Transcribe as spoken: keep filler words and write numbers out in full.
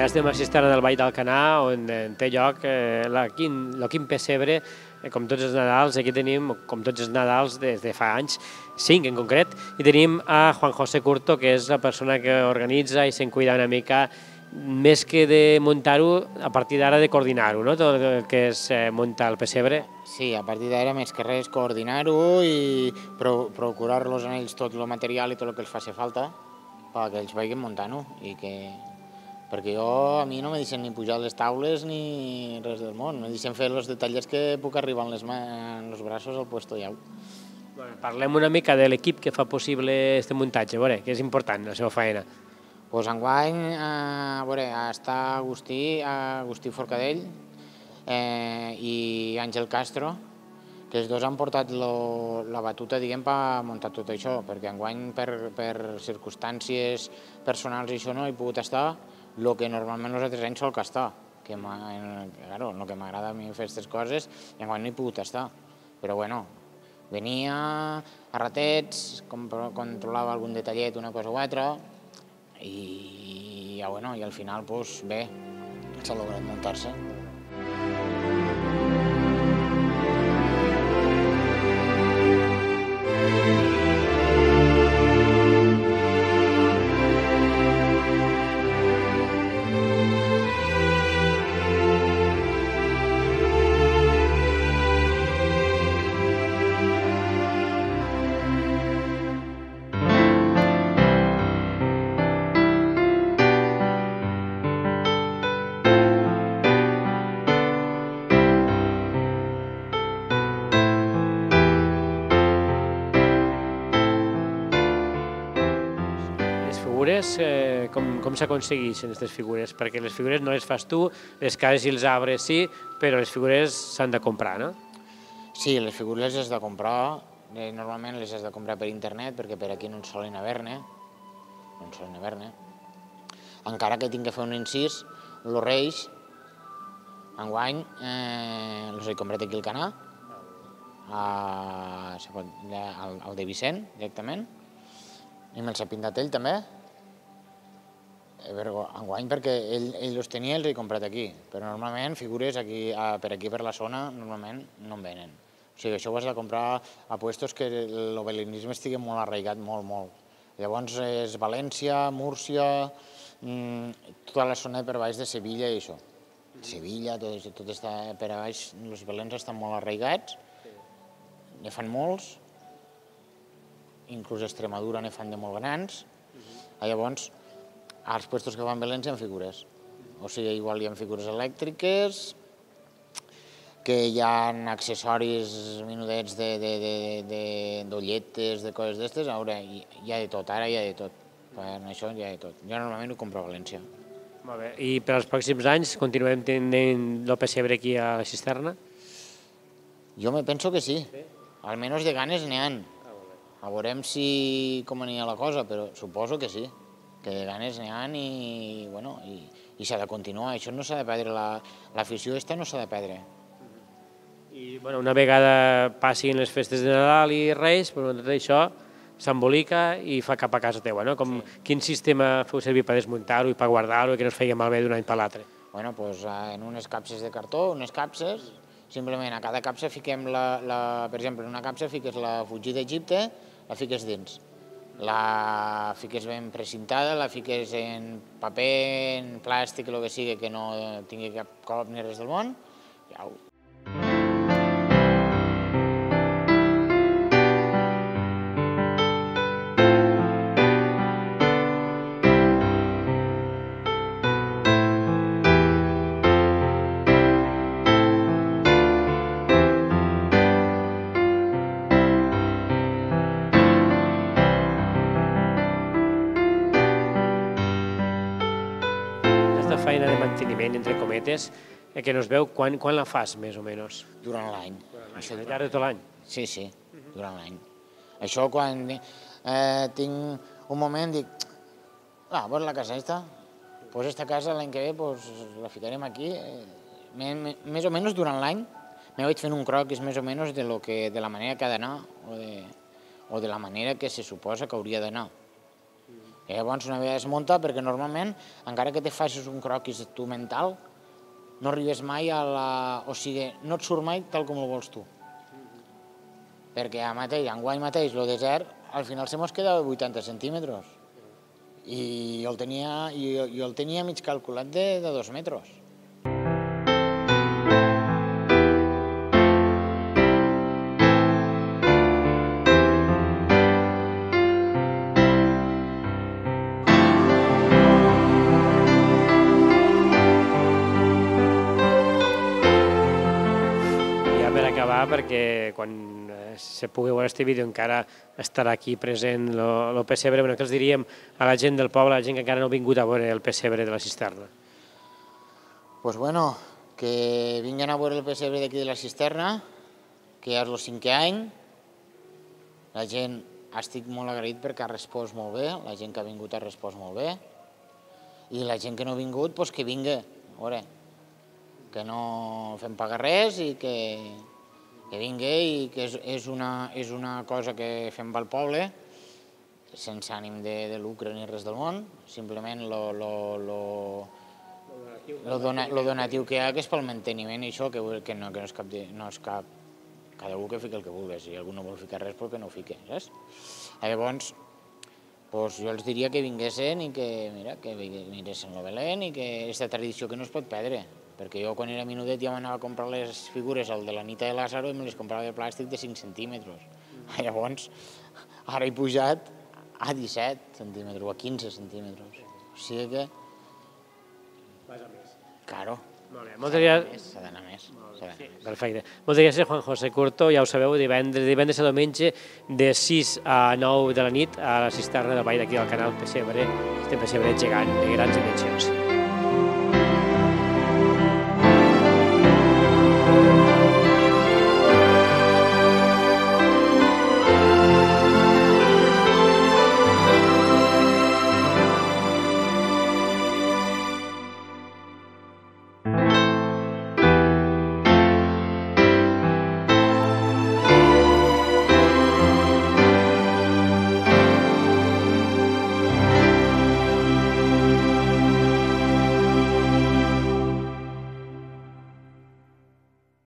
estem a la cisterna del Vall d'Alcanar, on té lloc el quim pessebre, com tots els Nadals. Aquí tenim, com tots els Nadals, des de fa anys, cinc en concret, i tenim a Juan José Curto, que és la persona que organitza i se'n cuida una mica, més que de muntar-ho, a partir d'ara de coordinar-ho, no? Tot el que és muntar el pessebre. Sí, a partir d'ara més que res coordinar-ho i procurar-los en ells tot el material i tot el que els faci falta perquè ells vagin muntant-ho. Perquè jo, a mi no me deixen ni pujar les taules ni res del món, me deixen fer els detallets que puc arribar en els braços al puesto ja. Parlem una mica de l'equip que fa possible aquest muntatge, a veure, que és important la seva feina. Doncs enguany, a veure, està Agustí, Agustí Forcadell i Àngel Castro, que els dos han portat la batuta, diguem, per muntar tot això, perquè enguany per circumstàncies personals i això no he pogut estar el que normalment els altres anys sol que estar, que el que m'agrada a mi fer aquestes coses, i enguany no he pogut estar. Però bueno, venia a ratets, controlava algun detallet, una cosa o altra, i al final, bé, s'ha lograt muntar-se. Com s'aconsegueixen aquestes figures? Perquè les figures no les fas tu, les cases i els arbres sí, però les figures s'han de comprar, no? Sí, les figures les has de comprar, normalment les has de comprar per internet, perquè per aquí no en solen haver-ne, no en solen haver-ne. Encara que tinc que fer un incís, els Reis, enguany, els he comprat aquí al Canà, al de Vicent, directament, i me'ls ha pintat ell també. Enguany perquè ell els tenia i els he comprat aquí, però normalment figures per aquí per la zona normalment no en venen. O sigui, això ho has de comprar a puestos que el bel·linisme estigui molt arraigat, molt, molt. Llavors és València, Múrcia, tota la zona per baix de Sevilla i això. Sevilla, tot està per baix, els belens estan molt arraigats, ne fan molts, inclús a Extremadura ne fan de molt grans, llavors als puestos que fan belens hi ha figures. O sigui, igual hi ha figures elèctriques, que hi ha accessoris minudets d'olletes, de coses d'estes, hi ha de tot, ara hi ha de tot. Per això hi ha de tot. Jo normalment ho compro a València. Molt bé. I per als pròxims anys continuem tenint el pessebre aquí a la cisterna? Jo me penso que sí. Almenys de ganes n'hi ha. A veurem com anirà la cosa, però suposo que sí. Que de ganes n'hi ha i s'ha de continuar. Això no s'ha de perdre, l'afició aquesta no s'ha de perdre. I una vegada passin les festes de Nadal i Reis, tot això s'embolica i fa cap a casa teua, no? Quin sistema feu servir per desmuntar-ho i per guardar-ho i que no es feia malbé d'un any per l'altre? Doncs en unes capses de cartó, unes capses, simplement a cada capsa fiquem, per exemple, en una capsa fiques la fugida d'Egipte, la fiques dins. La fiques ben precintada, la fiques en paper, en plàstic, el que sigui, que no tingui cap colp ni res del món, i au. Feina de manteniment, entre cometes, que no es veu, quan la fas, més o menys? Durant l'any. Al llarg de tot l'any? Sí, sí, durant l'any. Això quan tinc un moment dic, ah, veus la casa aquesta? Doncs aquesta casa l'any que ve la ficarem aquí. Més o menys durant l'any me vaig fent un croquis més o menys de la manera que ha d'anar o de la manera que se suposa que hauria d'anar. I llavors una vegada es munta, perquè normalment, encara que te facis un croquis tu mental, no arribes mai a la... O sigui, no et surt mai tal com ho vols tu. Perquè a mateix, enguany mateix, el desert, al final se mos queda vuitanta centímetres. I jo el tenia, jo, jo el tenia mig calculat de, de dos metres. Perquè quan se pugui veure aquest vídeo encara estarà aquí present el pessebre. Què els diríem a la gent del poble, a la gent que encara no ha vingut a veure el pessebre de la cisterna? Doncs bueno, que vinguin a veure el pessebre d'aquí de la cisterna, que ja és el cinquè any. La gent, estic molt agraït perquè ha respost molt bé, la gent que ha vingut ha respost molt bé. I la gent que no ha vingut, doncs que vingui, a veure, que no fem pagar res i que... que vingui i que és una cosa que fem pel poble, sense ànim de lucre ni res del món, simplement el donatiu que hi ha, que és pel manteniment i això, que no és cap... Cada un que fiqui el que vulgui, si algú no vol ficar res, perquè no ho fiqui, saps? Llavors, jo els diria que vinguessin i que miressin el Belén i que aquesta tradició que no es pot perdre. Perquè jo quan era menudet ja m'anava a comprar les figures, el de la Nita de Lázaro, i me les comprava de plàstic de cinc centímetres. Llavors, ara he pujat a disset centímetres o a quinze centímetres. O sigui que... Vas a més. Claro. S'ha d'anar més. Perfecte. Moltes gràcies, Juan José Curto. Ja ho sabeu, divendres a diumenge de sis a nou de la nit a la cisterna del Vall d'aquí del canal Pessebre, este pessebre gegant de grans dimensions.